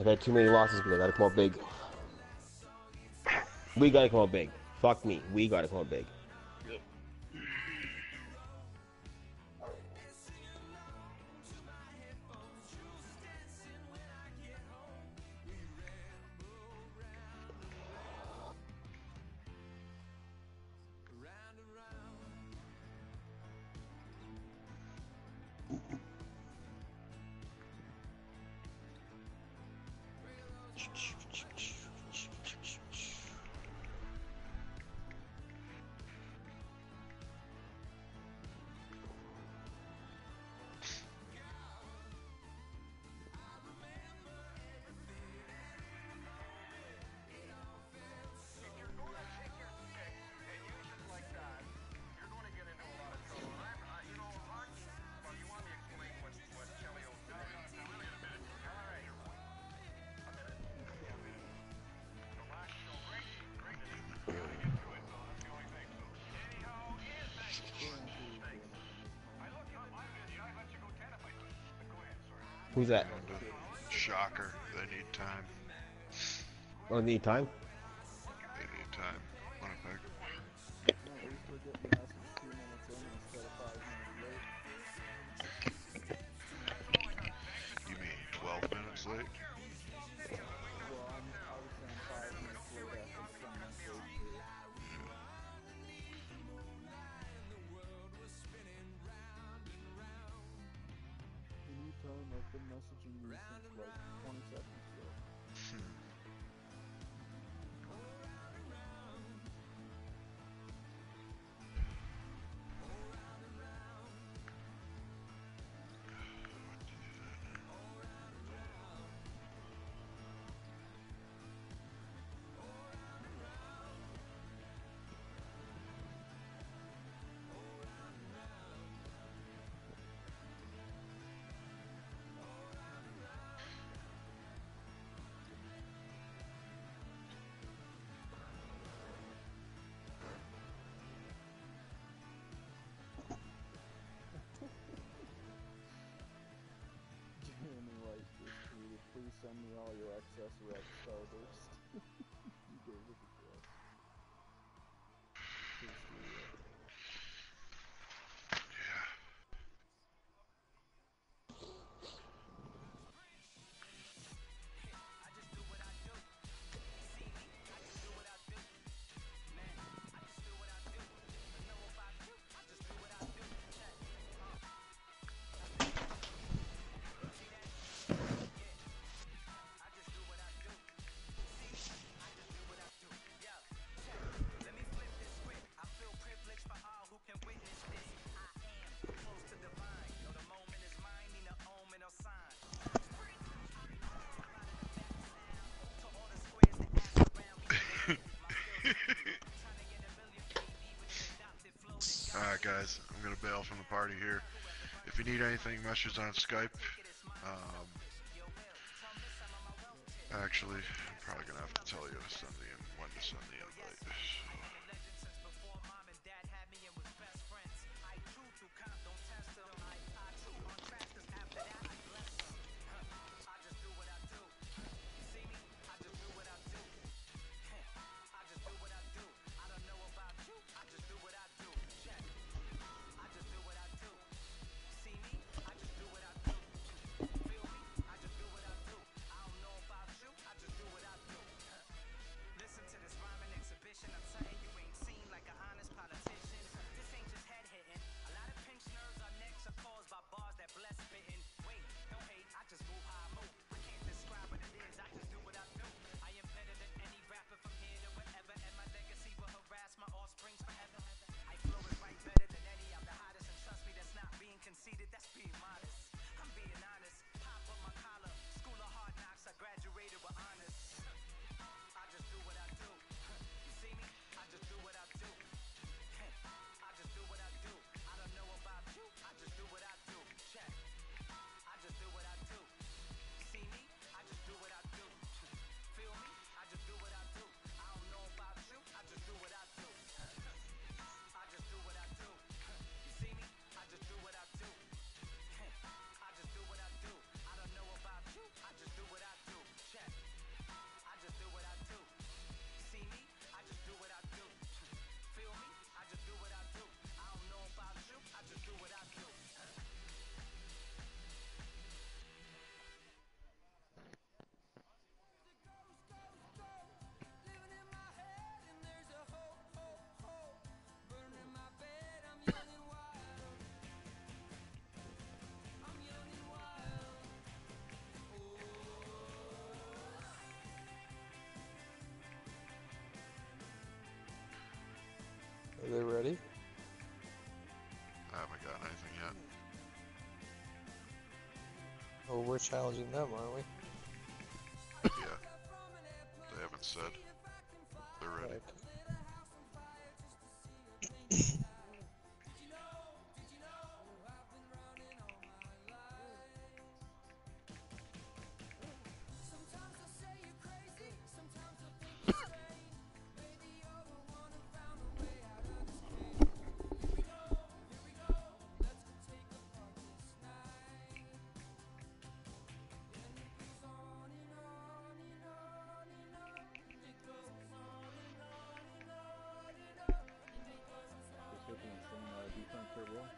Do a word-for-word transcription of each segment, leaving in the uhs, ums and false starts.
I've had too many losses, but I gotta come out big. We gotta come out big. Fuck me. We gotta come out big. Yep. Who's that? Shocker. They need time. Oh, need time? They need time. Winnipeg. No, at least we're getting the message two minutes in instead of five minutes late. You mean twelve minutes late? Well, I'm, I was saying five minutes late after the ten minutes late period. Anytime I've been messaging you since like twenty seconds ago. Hmm. Jeremy White just tweeted, please send me all your excess red starburst. You gave it to us. To the studio. Yeah. Alright guys, I'm gonna bail from the party here. If you need anything, message on Skype. Um, actually, I'm probably gonna have to tell you to send the in- when to send the invite. So. Listen to this rhyming exhibition. I'm saying you we're challenging them, aren't we? Yeah. They haven't said they're ready. Just hoping some uh, defense here will.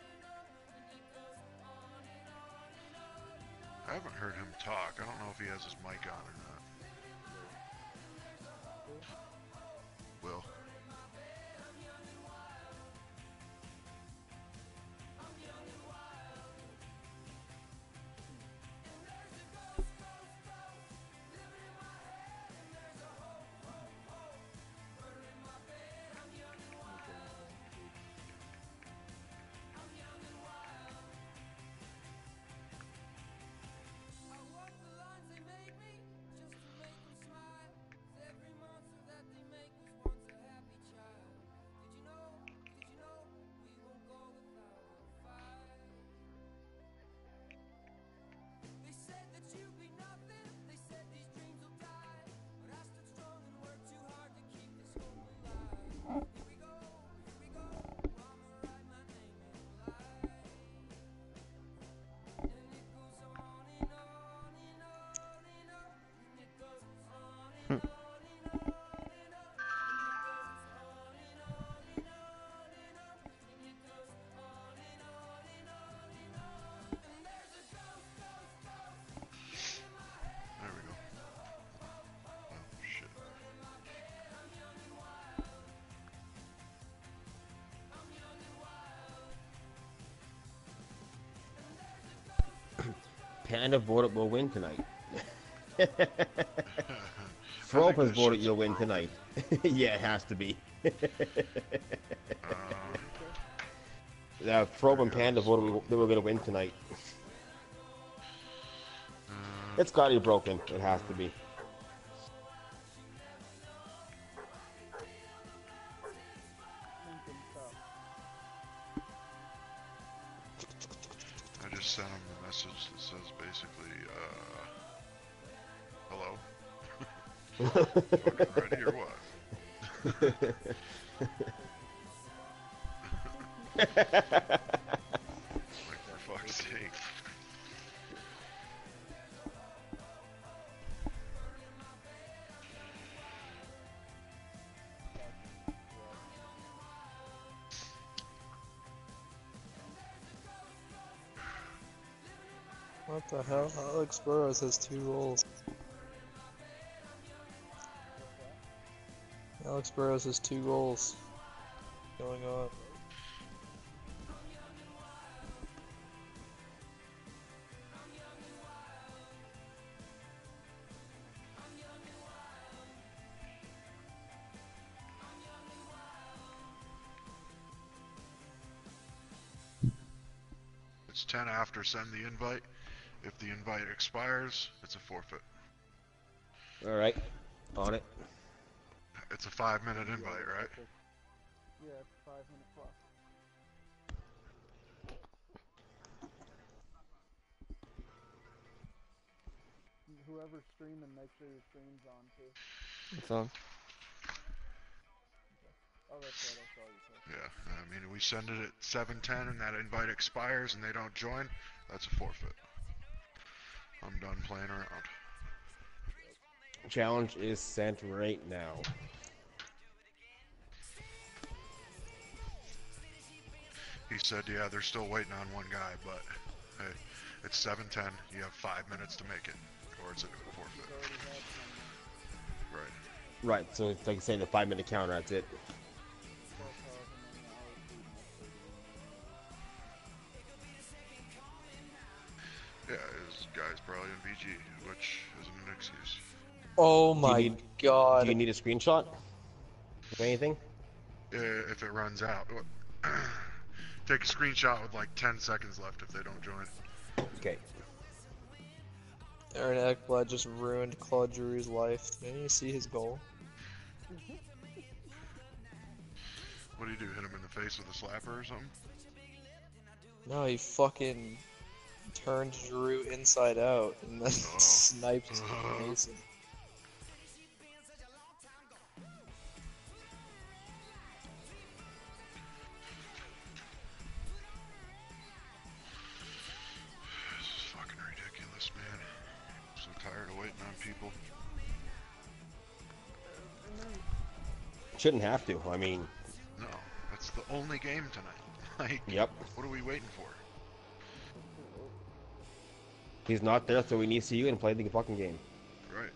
I haven't heard him talk. I don't know if he has his mic on or not. Will. There we go. Oh, shit. Panda voted will win tonight. I Frope think has this voted shit's you'll win broken. tonight. Yeah, it has to be. Uh, Uh, Frobe and There Panda goes. voted we- they were going to win tonight. uh, It's got to be broken. It has to be. Lincoln Cup. I just sent him a message that says basically, uh, hello? Fucking ready or what? Like, for fuck's sake. What the hell? Alex Burrows has two goals. Alex Burrows has two goals going on. It's ten after, send the invite. If the invite expires, it's a forfeit. All right. On it. It's a five minute invite, right? Yeah, it's five minute clock. Whoever's streaming, make sure your stream's on too. It's on. Oh, that's right. I saw you. Said. Yeah, I mean, we send it at seven ten and that invite expires and they don't join, that's a forfeit. I'm done playing around. Challenge is sent right now. He said, yeah, they're still waiting on one guy, but hey, it's seven ten. You have five minutes to make it, or it's a forfeit. Already had some Right. Right. So it's like saying the five minute counter. That's it. twelve thousand and now it's beating us thirty. Yeah, this guy's probably in V G, which isn't an excuse. Oh Do you my need- god. Do you need a screenshot? Of anything? Uh, if it runs out, take a screenshot with like ten seconds left if they don't join. Okay. Aaron Ekblad just ruined Claude Giroux's life. Didn't you see his goal? What do you do? Hit him in the face with a slapper or something? No, he fucking turned Giroux inside out and then Oh. sniped Oh. Mason. This is fucking ridiculous, man. I'm so tired of waiting on people. Shouldn't have to. I mean, No, that's the only game tonight. Like, yep. what are we waiting for? He's not there, so we need to see you and play the fucking game. Right.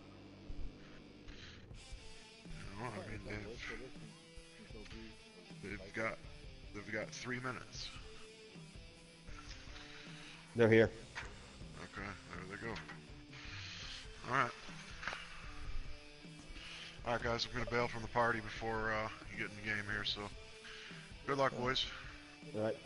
You know, I mean, they've, they've got, they've got three minutes. They're here. Okay, there they go. Alright. Alright guys, I'm gonna bail from the party before uh, you get in the game here, so good luck, boys. All right.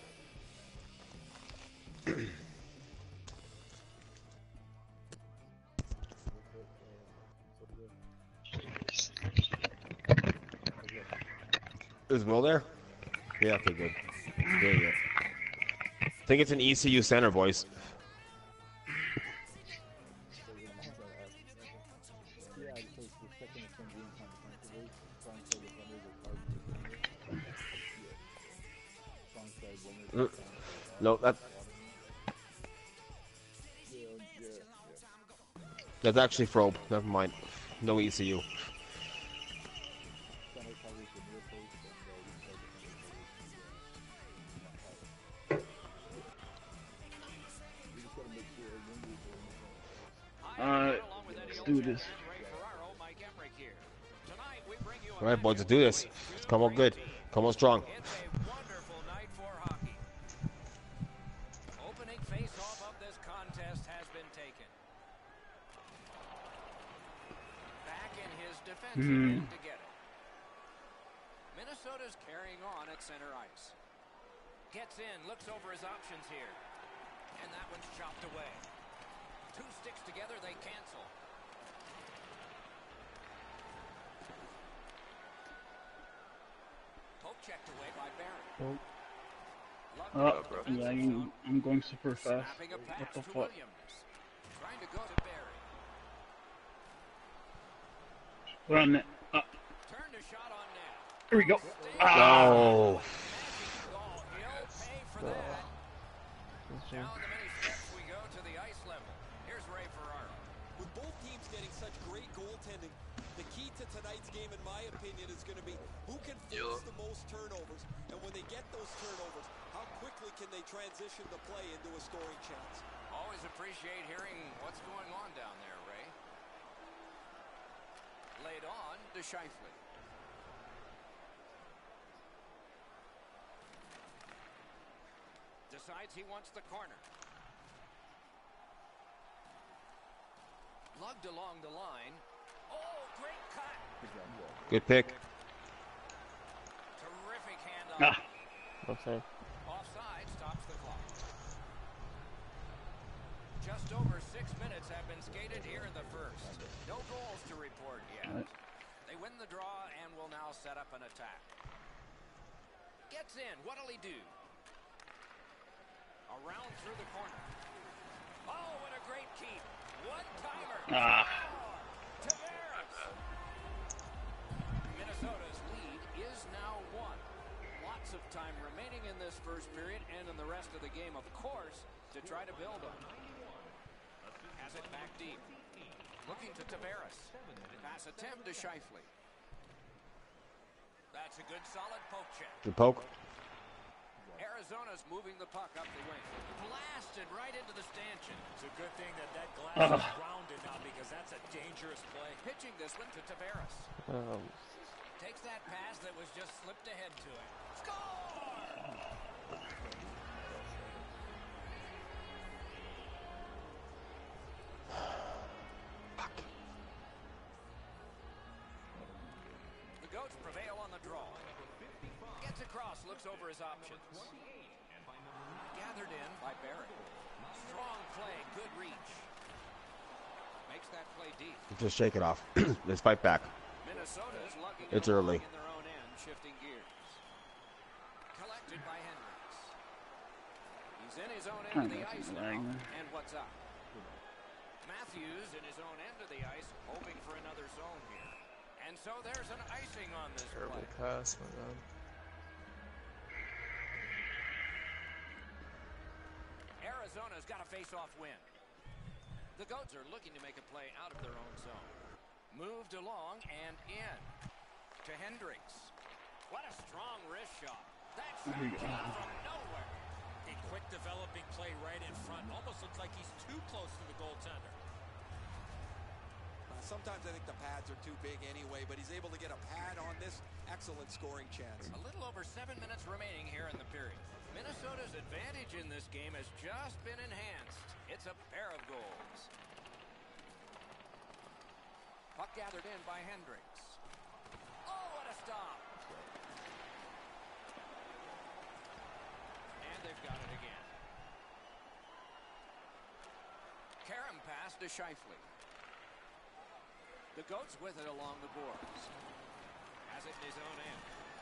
Is Will there? Yeah, okay, good. There you go. I think it's an E C U center, boys. Yeah, because the second it's been being comprehensively, strong side defenders are hard to defend. Yeah. Strong side winners. Mm. No, that Yeah, yeah, yeah. that's actually Frobe. Never mind. No E C U. Center covers the near post and uh, weak side defender covers the uh, we just gotta make sure our wingers are in the front. Uh, let's do this. All right, boys, let's do this. Let's come on good. Come on strong. It's a wonderful night for hockey. Opening face-off of this contest has been taken. Back in his defensive Hmm. end to get it. Minnesota's carrying on at center ice. Gets in, looks over his options here. And that one's chopped away. Two sticks together, they cancel. Poke checked away by Barry. Oh, uh, yeah, I'm, I'm going super fast. Snapping a What pass the to fuck? Williams. Trying to go to Barry. We're on net. Uh, Turned a shot on net. here we go. Oh. Magic goal. He'll pay for that. Down the many steps we go to the ice level. Here's Ray Ferraro. With both teams getting such great goaltending, the key to tonight's game, in my opinion, is going to be who can force the most turnovers, and when they get those turnovers, how quickly can they transition the play into a scoring chance. Always appreciate hearing what's going on down there, Ray. Laid on to Scheifele. Decides he wants the corner. Lugged along the line. Oh, great cut. Good pick. Terrific hand on. Ah. Okay. Offside stops the clock. Just over six minutes have been skated here in the first. No goals to report yet. They win the draw and will now set up an attack. Gets in. What'll he do? Around through the corner. Oh, what a great keep. One-timer. Ah. Tavares. Minnesota's lead is now one. Lots of time remaining in this first period and in the rest of the game, of course, to try to build on. Has it back deep. Looking to Tavares. Pass attempt to Scheifele. That's a good solid poke check. Good poke. Arizona's moving the puck up the wing. Blasted right into the stanchion. It's a good thing that that glass Uh. is grounded now, because that's a dangerous play. Pitching this one to Tavares. Um, Takes that pass that was just slipped ahead to him. Score! The Goats prevail on the draw. Gets across, looks over his options. Gathered in by Barry. Strong play, good reach. Makes that play deep. Just shake it off. Let's fight back. Minnesota's lugging It's it along early. in their own end, shifting gears. Collected by Hendricks. He's in his own end of the ice now. And what's up? Matthews in his own end of the ice, hoping for another zone here. And so there's an icing on this Terrible play. pass, my god. Arizona's got a face-off win. The Goats are looking to make a play out of their own zone. Moved along and in to Hendricks. What a strong wrist shot. That shot came from nowhere. A quick developing play right in front. Almost looks like he's too close to the goaltender. Uh, sometimes I think the pads are too big anyway, but he's able to get a pad on this. Excellent scoring chance. A little over seven minutes remaining here in the period. Minnesota's advantage in this game has just been enhanced. It's a pair of goals. Puck gathered in by Hendricks. Oh, what a stop. And they've got it again. Karam pass to Scheifele. The Goats with it along the boards. Has it in his own end.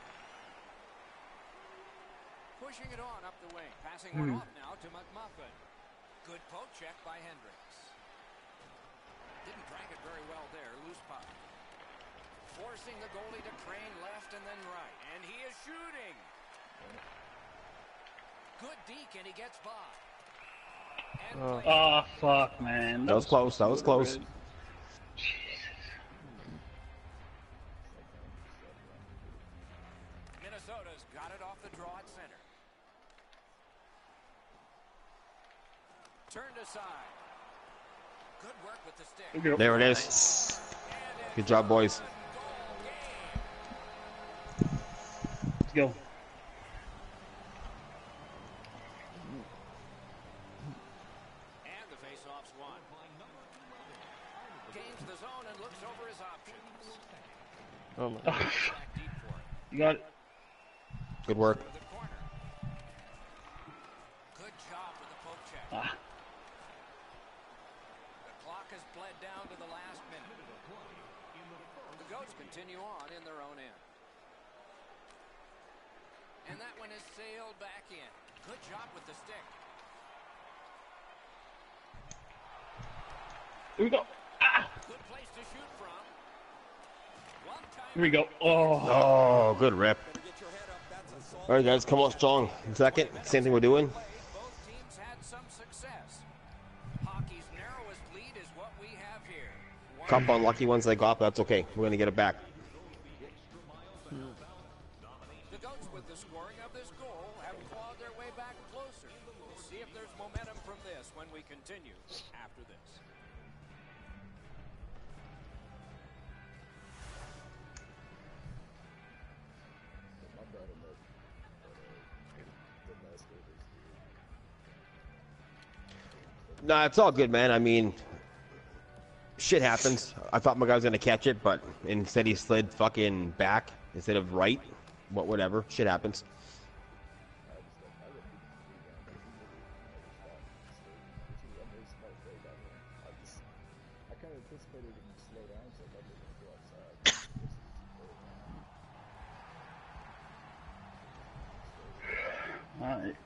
Pushing it on up the wing. Passing one off now to McMuffin. Good poke check by Hendricks. Didn't drag it very well there. Loose puck. Forcing the goalie to crane left and then right. And he is shooting. Good deke and he gets by. And Oh. plays Oh, it. fuck, man. That was close. That was close. Minnesota's got it off the draw at center. Turned aside. Good work with the stick. Good. There it is. Nice. Good job, boys. Let's go. And the faceoff's won. Gains the zone and looks over his options. Oh my. Oh, Back deep for it. you got it. Good work. To the corner. Good job with the poke check. Ah. The clock has bled down to the last minute. The Goats continue on in their own end. And that one is sailed back in. Good job with the stick. Here we go. Ah. Good place to shoot from. One time. Here we go. Oh. Oh, good rip. Better get your head up. That's a solid. All right, guys, come on strong. Second, same thing we're doing. Both teams had some success. Hockey's narrowest lead is what we have here. One Couple unlucky ones they got, but that's okay. We're gonna get it back. The Goats, with the scoring of this goal, have clawed their way back closer. We'll see if there's momentum from this when we continue after this. My bad on that. Uh, the last goal was Nah, it's all good, man. I mean, shit happens. I thought my guy was gonna catch it, but instead he slid fucking back instead of right. What, whatever. Shit happens. I kind of anticipated him to slow down, so I thought they were going to go outside. Alright.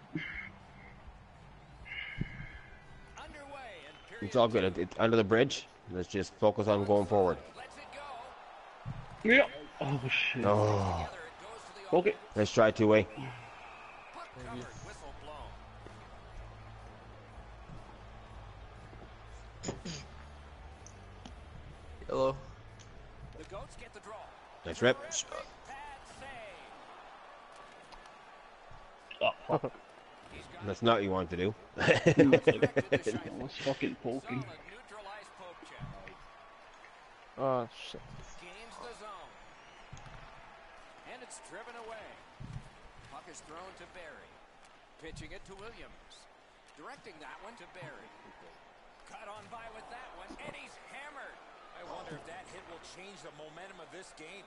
Underway and period It's all good. It, it, under the bridge. Let's just focus on going forward. lets it go. Here we go. Oh, shit. Oh, Together it goes to the Okay. let's try two way. puck covered, whistle blown. Yellow. The Goats get the draw. Nice rip. Pad save. Oh, fuck. He's got That's not what you wanted to do. it directed to I Scheifele. was fucking poking. Solid neutralized poke check. Oh shit. Gains the zone. And it's driven away. Puck is thrown to Barry. Pitching it to Williams. Directing that one to Barry. Cut on by with that one. And he's hammered. I wonder if that hit will change the momentum of this game.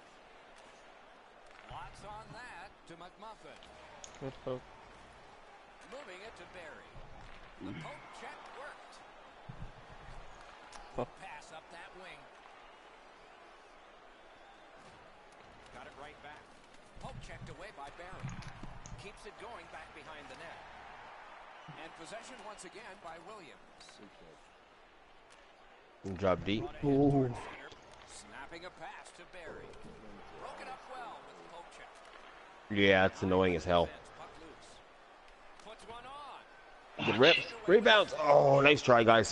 Lots on that to McMuffin. Good poke. Moving it to Barry. The poke check worked. pass up that wing. Got it right back. Poke checked away by Barry. Keeps it going back behind the net. And possession once again by Williams. Good job, D. Oh. Snapping a pass to Barry. Broke it up well with the poke check. Yeah, it's annoying as hell. Puck loose. Puts one on. Good rip. Rebounds. Oh, nice try, guys.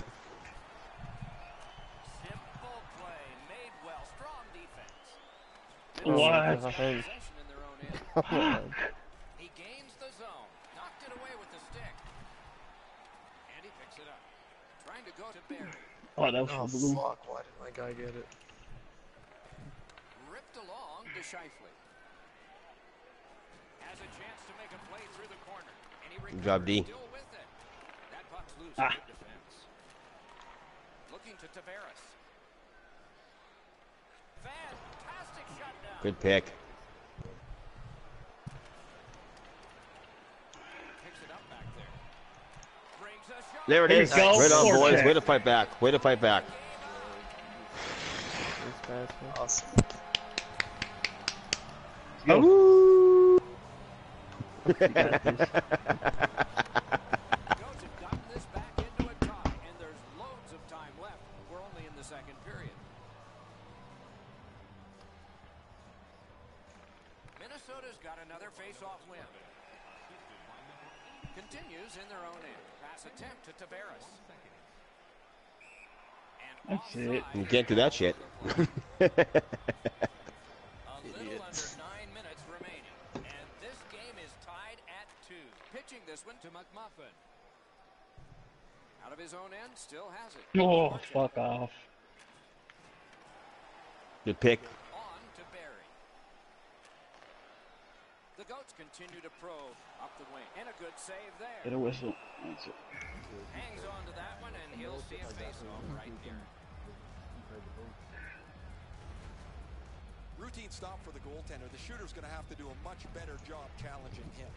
Simple play. Made well. Strong defense. What? Possession in their own end. He gains the zone. Knocked it away with the stick. And he picks it up. Trying to go to Barry. Oh, that was Oh, for blue. fuck. Why didn't my guy get it? Ripped along to Scheifele. Has a chance to make a play through the corner. And he Good job, D. still with it. That puck's loose. Ah. Good defense. Looking to Tavares. Fantastic shutdown. Good pick. Picks it up back there. Brings a shot. There it There is. you go. Right on, boys. Vortex. Way to fight back. Way to fight back. Awesome. Yo. Goats have gotten this back into a tie, and there's loads of time left. We're only in the second period. Minnesota's got another face-off win. Continues in their own end. Pass attempt to Tavares. And That's it. offside. You can't do that shit. A little Idiot. under nine minutes remaining, and this game is tied at two. Pitching this one to McMuffin. Out of his own end, still has it. Oh, fuck off. Good pick. On to Barry. The Goats continue to probe up the wing, and a good save Get there. a whistle. That's it. Hangs on to that one, and he'll see a face-off right here. Routine stop for the goaltender. The shooter's going to have to do a much better job challenging him.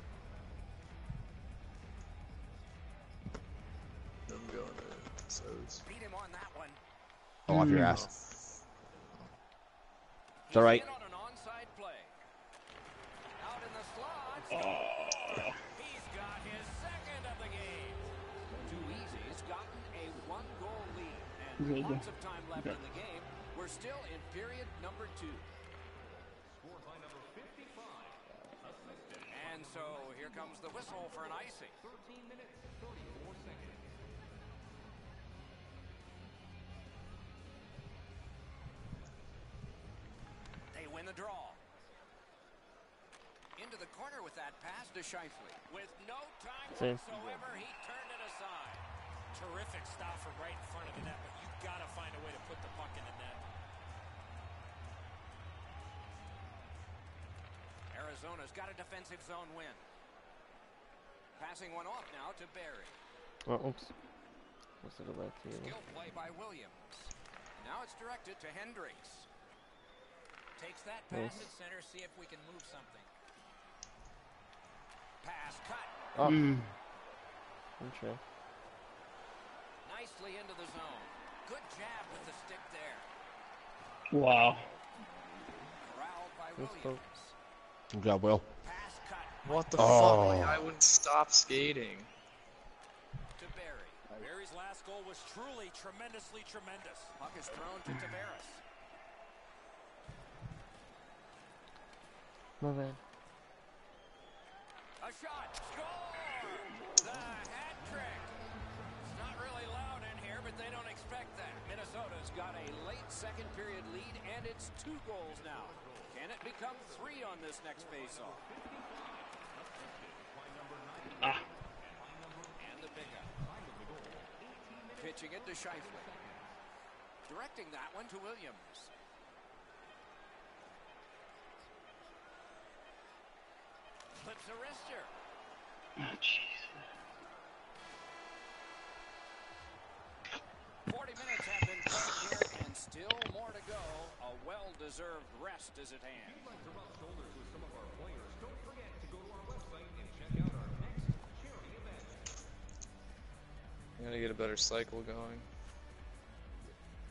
I'm going to So's. Beat him on that one. Oh, off your ass. It's all right. He's in on an onside play. Out in the slot. Oh. He's got his second of the game. Too easy. He's gotten a one-goal lead, and Good. lots of time left Okay. in the game. We're still in period number two. And so here comes the whistle for an icing. They win the draw. Into the corner with that pass to Scheifele. With no time whatsoever, he turned it aside. Terrific stop from right in front of the net, but you've got to find a way to put the puck in the net. Arizona's got a defensive zone win. Passing one off now to Barry. Oh, oops. Was it a left here? Skill play by Williams. Now it's directed to Hendricks. Takes that pass Nice. at center, see if we can move something. Pass cut. Oh, Mm. okay. Nicely into the zone. Good jab with the stick there. Wow. Corralled by Let's go. Williams. Good job, Will. Pass cut What the Oh. fuck? My guy wouldn't stop skating. to Barry. Barry's last goal was truly tremendously tremendous. Puck is thrown to Tavares. My bad. A shot. Score! The hat trick. It's not really loud in here, but they don't expect that. Minnesota's got a late second period lead, and it's two goals now. Can it become three on this next faceoff? Ah. And the pickup. Pitching it to Scheifele. Directing that one to Williams. Flips a wrister. Oh, jeez. forty minutes have been played here, and still more to go. A well-deserved rest is at hand. I'm gonna get a better cycle going.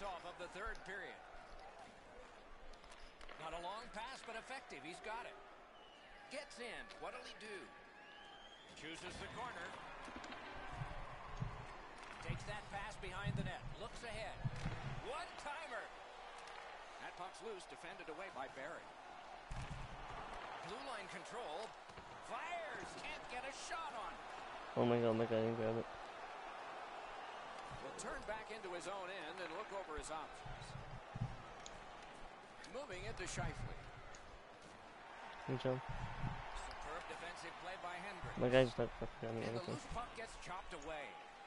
face-off of the third period. Not a long pass, but effective. He's got it. Gets in. What'll he do? Chooses the corner. Takes that pass behind the net. Looks ahead. One-timer. That puck's loose. Defended away by Barry. Blue line control. Fires. Can't get a shot on. Oh my god, my guy didn't grab it. Will turn back into his own end and look over his options. Moving it to Scheifele. Good job. Superb defensive play by Hendricks. My guy just not fucking got me And the anything. loose puck gets chopped away.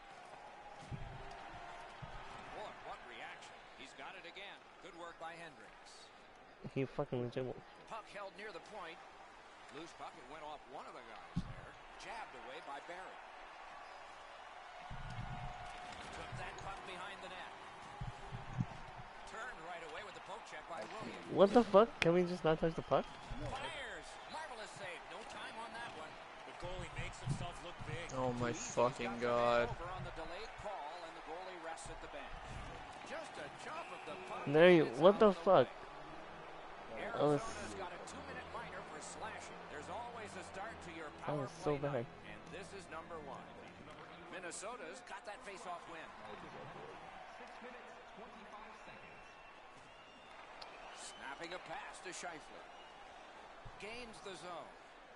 Boy, what reaction. He's got it again. Good work by Hendricks. He fucking legit won't. Puck held near the point. Loose puck, it went off one of the guys there. Jabbed away by Barry. Took that puck behind the net. Turned right away with the poke check by Williams. What the fuck? Can we just not touch the puck? Fires! Marvelous save. No time on that one. The goalie makes himself look big. Oh my He's fucking got the man god. over on the delayed call, and the goalie rests at the bench. Just a chop of the puck. There you. It's What out the of fuck? way. Oh, Arizona's got a two-minute minor for slashing. There's always a start to your that power was so play bad. night, and this is number one. Minnesota's got that face-off win. Snapping a pass to Scheifele. Gains the zone.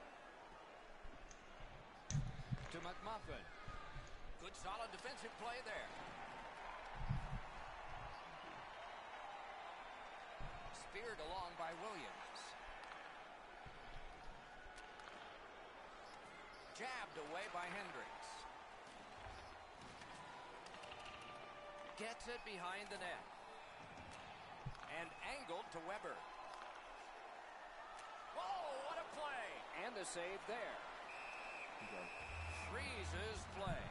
To McMuffin. Good solid defensive play there. Speared along by Williams. Jabbed away by Hendricks. Gets it behind the net. And angled to Weber. Whoa, what a play! And a save there. Freezes play.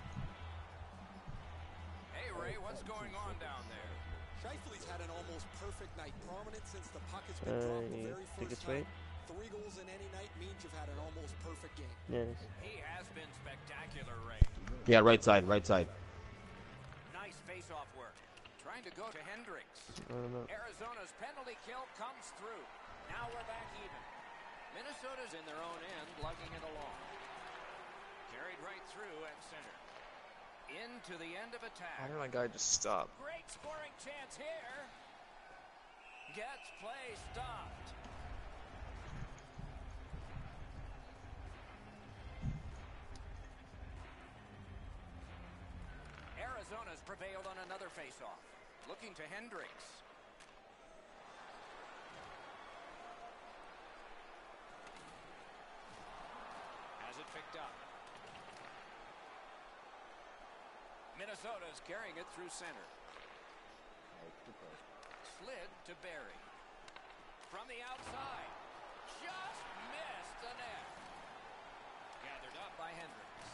Hey, Ray, what's going on down there? Scheifele's had an almost perfect night. Prominent since the puck has been Uh, dropped the you very think first it's right? time. Three goals in any night means you've had an almost perfect game. Yeah, it is. He has been spectacular, Ray. Yeah, right side, right side. Nice face-off work. Trying to go to Hendricks. I don't know. Arizona's penalty kill comes through. Now we're back even. Minnesota's in their own end, lugging it along. Carried right through at center. Into the end of attack. Why did my guy just stop? Great scoring chance here. Gets play stopped. Arizona's prevailed on another face-off. Looking to Hendricks. Has it picked up. Minnesota's carrying it through center. Slid to Barry. From the outside. Just missed the net. Gathered up by Hendricks.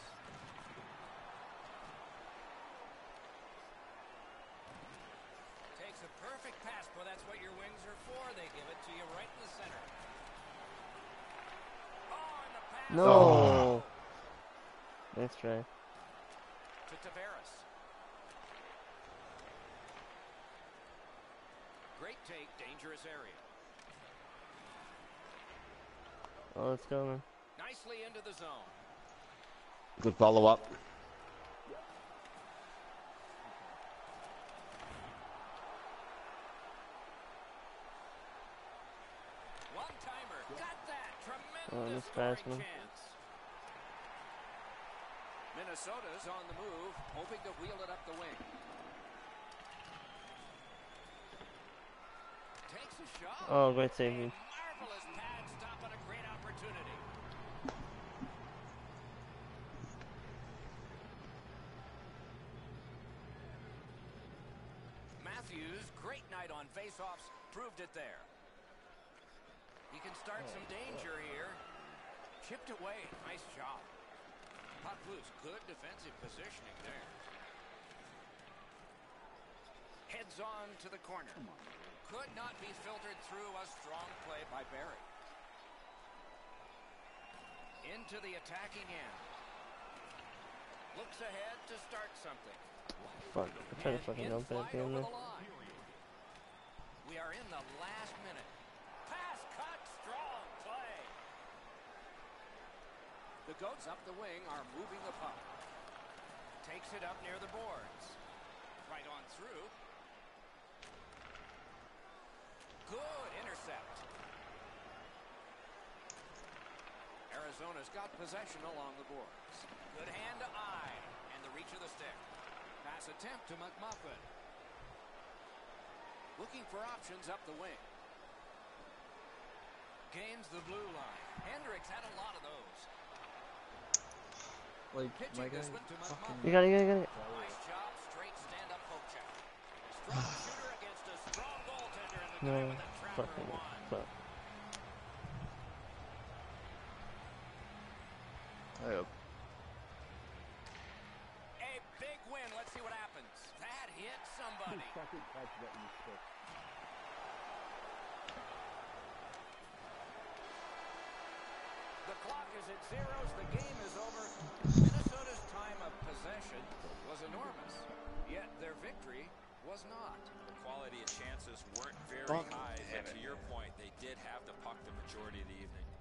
Takes a perfect pass, but that's what your wings are for. They give it to you right in the center. Oh, and the pass. No! Oh. Nice try. To Tavares. Great take, dangerous area. Oh, let's go, man. Nicely into the zone. Good follow-up. One-timer. Got that. Oh, Tremendous this pass, scoring man. chance. Minnesota's on the move, hoping to wheel it up the wing. Takes a shot. Oh, great save, A dude. marvelous pad stop on a great opportunity. Matthews, great night on faceoffs, proved it there. He can start some danger here. Chipped away, nice job. Puck loose, good defensive positioning there. Heads on to the corner. Could not be filtered through. A strong play by Barry. Into the attacking end. Looks ahead to start something. Fuck. I tried to And fucking in dump it at flight the end over there. the line. goats up the wing are moving the puck. Takes it up near the boards. Right on through. Good intercept. Arizona's got possession along the boards. Good hand to eye. And the reach of the stick. Pass attempt to McMuffin. Looking for options up the wing. Gains the blue line. Hendricks had a lot of those. Like, my Pitching guy this one to fucking... McMuffin. You got it, you got it, you got it. Nice job, straight stand-up poke check. Strong shooter against a strong goaltender, and the No, guy with a trapper fucking won. fuck. I hope. A big win. Let's see what happens. That hit somebody. Second catch that you took. The clock is at zeros. The game is over. Minnesota's time of possession was enormous, yet their victory was not. The quality of chances weren't very Fuck. high, Damn but it. to your point, they did have the puck the majority of the evening.